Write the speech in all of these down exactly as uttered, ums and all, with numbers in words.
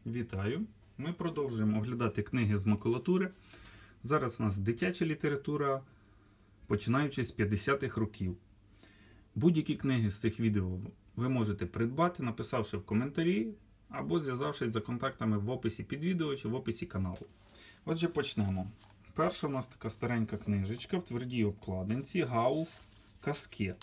Вітаю! Ми продовжуємо оглядати книги з макулатури. Зараз у нас дитяча література, починаючи з п'ятдесятих років. Будь-які книги з цих відео ви можете придбати, написавши в коментарі, або зв'язавшись за контактами в описі під відео чи в описі каналу. Отже, почнемо. Перша у нас така старенька книжечка в твердій обкладинці Гауф казки.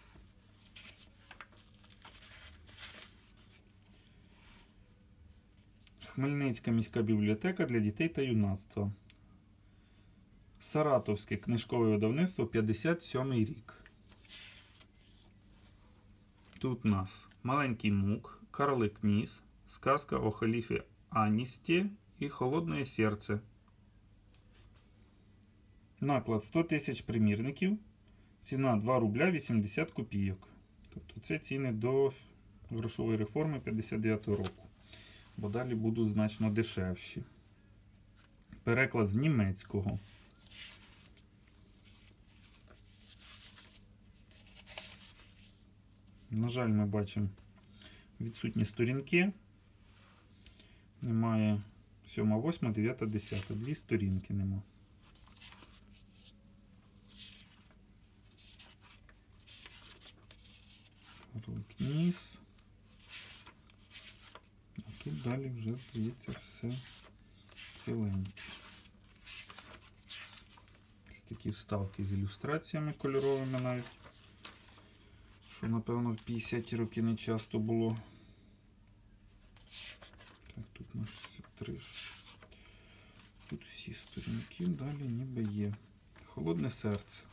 Хмельницька міська бібліотека для дітей та юнацтва. Саратовське книжкове видавництво, п'ятдесят сьомий рік. Тут у нас Маленький Мук, Карлик Ніс, Сказка о халіфі Аністі і Холодне серце. Наклад сто тисяч примірників. Ціна два рубля вісімдесят копійок. Тобто це ціни до грошової реформи п'ятдесят дев'ятого року. Бо далі будуть значно дешевші. Переклад з німецького. На жаль, ми бачимо відсутні сторінки. Немає сьома, восьма, дев'ята, десята. Дві сторінки нема. Карлик Ніс. А тут далі вже, здається, все ціленьке. Ось такі вставки з ілюстраціями кольоровими навіть. Що, напевно, в п'ятдесяті роки не часто було. Так, тут на шістдесят три. Тут всі сторінки, далі ніби є. Холодне серце.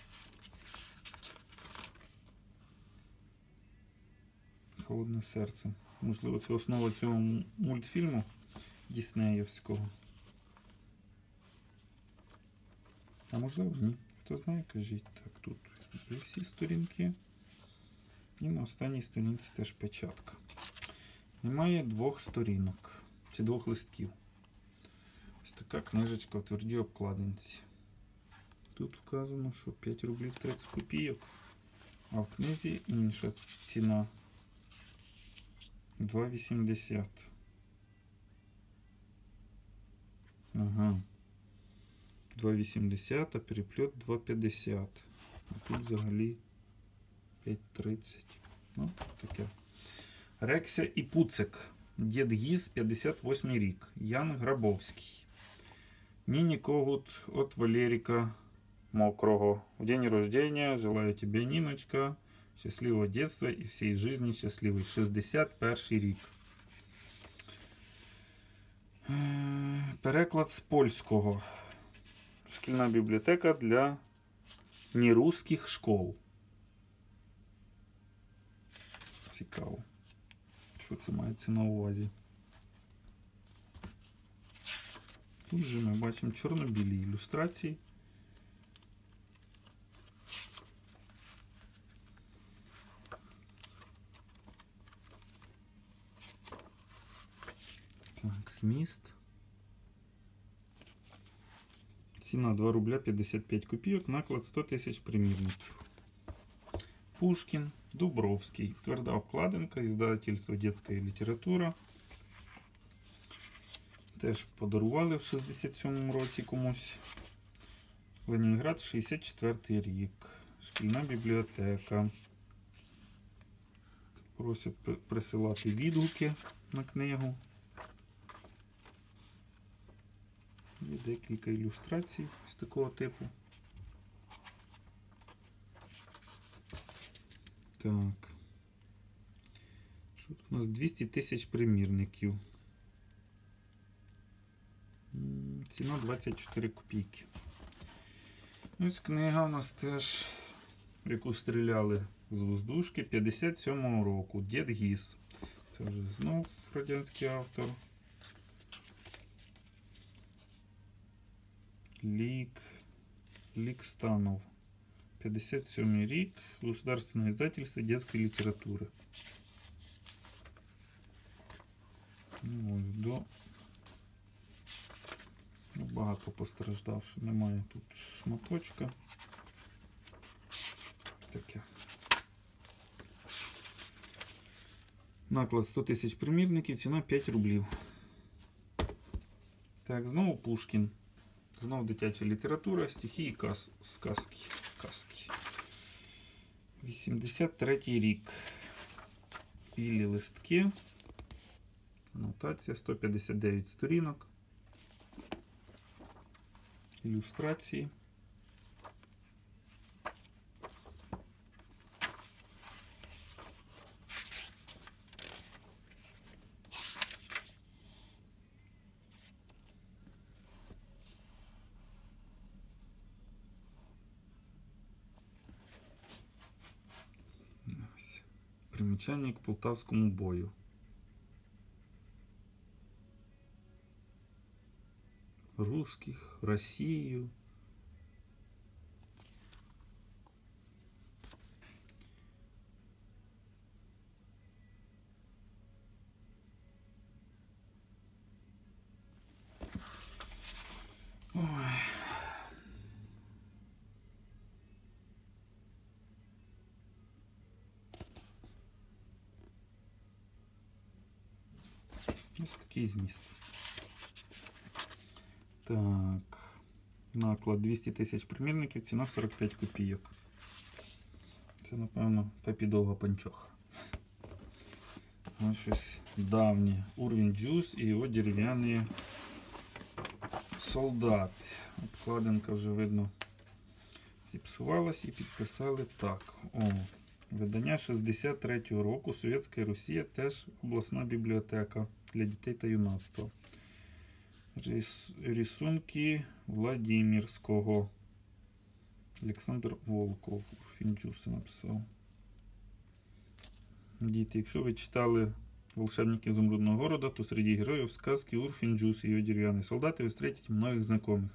Холодне серце. Можливо, це основа цього мультфільму Діснеївського. А можливо, ні. Хто знає, кажіть. Так, тут є всі сторінки. І на останній сторінці теж печатка. Немає двох сторінок. Чи двох листків. Ось така книжечка в твердій обкладинці. Тут вказано, що п'ять рублів тридцять копійок. А в книзі інша ціна. два вісімдесят. Ага. два вісімдесят, а переплет два п'ятдесят. А тут взагалі п'ять тридцять. Ну, таке. Рекся і Пуцик. Дід Гіз, п'ятдесят восьмий рік. Ян Грабовський. Ніні Когут от Валерика Мокрого. В день рождения желаю тебе, Ниночка, счастливого детства и всей жизни счастливой. шістдесят перший рік. Переклад з польського. Шкільна бібліотека для нерусських школ. Цікаво. Що це мається на увазі? Тут же ми бачимо чорно-білі ілюстрації. Так, зміст. Ціна два рубля п'ятдесят п'ять копійок, наклад сто тисяч примірників. Пушкін, Дубровський. Тверда обкладинка, издательство «Детская література». Теж подарували в шістдесят сьомому році комусь. Ленінград, шістдесят четвертий рік. Шкільна бібліотека. Просять присилати відгуки на книгу. Є декілька ілюстрацій з такого типу. Так. Що тут у нас? двісті тисяч примірників. Ціна двадцять чотири копійки. Ось книга у нас теж, в яку стріляли з воздушки, п'ятдесят сьомого року. Дід Гіз. Це вже знов радянський автор. Лік. Лікстанов. п'ятдесят сьомий рік. Государственное издательство детской литературы. Ну, ось до... Ну, багато постраждавши. Немає тут шматочка. Таке. Наклад сто тисяч примірників, ціна п'ять рублів. Так, знову Пушкін. Знову дитяча література, стихи і каз... сказки. Казки. вісімдесят третій рік. Білі листки. Анотація, сто п'ятдесят дев'ять сторінок. Ілюстрації. Примічання к Полтавському бою. Русских, Росію. Ой. Ось такий зміст. Так, наклад двісті тисяч примірників, ціна сорок п'ять копійок. Це, напевно, Пепідова панчоха. Ось щось давнє. Урвін Джус і його дерев'яні солдати. Обкладинка вже, видно, зіпсувалась і підписали так. О, видання шістдесят третього року, Совєтська Росія, теж обласна бібліотека для дітей та юнацтва. Рисунки Владимирського. Олександр Волков. Урфінджуси написав. Діти, якщо ви читали «Волшебники Изумрудного города», то серед героїв сказки Урфінджус і його дерев'яні солдати ви встретите многих знайомих.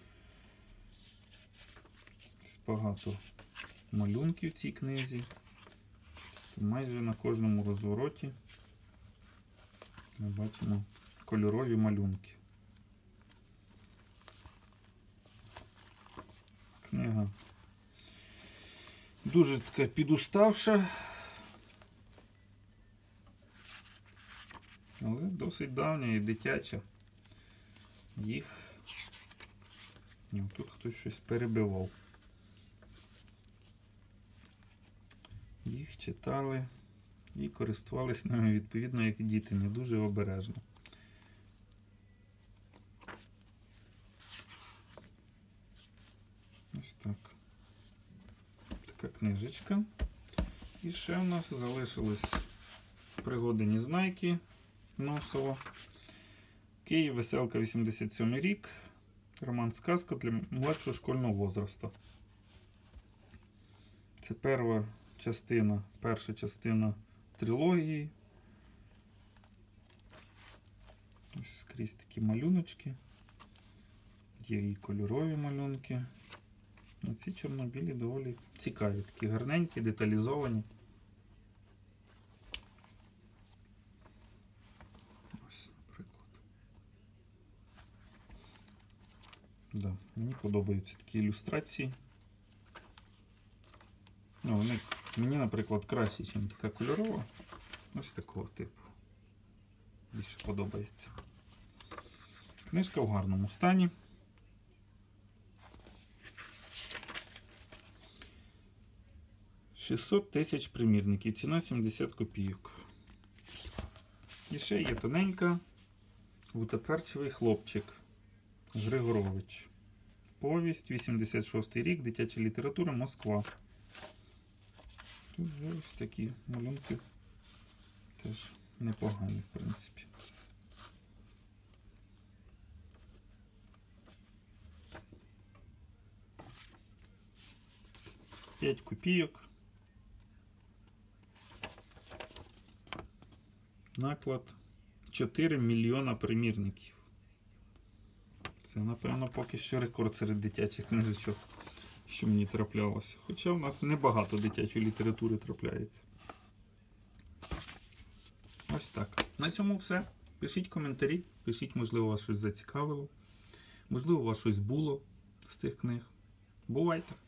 Багато малюнків в цій книзі. Майже на кожному розвороті ми бачимо кольорові малюнки. Книга дуже така підуставша, але досить давня і дитяча. Їх ні, тут хтось щось перебивав. Їх читали і користувалися ними відповідно, як діти, не дуже обережно. Ось так. Така книжечка. І ще в нас залишились пригоди Незнайки Носова. Київ, Веселка, вісімдесят сьомий рік. Роман «Сказка» для младшого школьного возрасту. Це перша частина, перша частина трилогії. Ось скрізь такі малюночки. Є і кольорові малюнки. Ну, ці чорно-білі доволі цікаві, такі гарненькі, деталізовані. Ось, наприклад. Да, мені подобаються такі ілюстрації. Ну, вони мені, наприклад, краще, ніж така кольорова. Ось такого типу. Більше подобається. Книжка в гарному стані. шістсот тисяч примірників. Ціна сімдесят копійок. І ще є тоненька. Гутоперчивий хлопчик. Григорович. Повість, вісімдесят шостий рік, дитяча література, Москва. Тут вже ось такі малюнки теж непогані, в принципі. п'ять копійок. Наклад чотири мільйона примірників. Це, напевно, поки що рекорд серед дитячих книжечок, що мені траплялося. Хоча в нас небагато дитячої літератури трапляється. Ось так. На цьому все. Пишіть коментарі, пишіть, можливо, вас щось зацікавило. Можливо, у вас щось було з цих книг. Бувайте!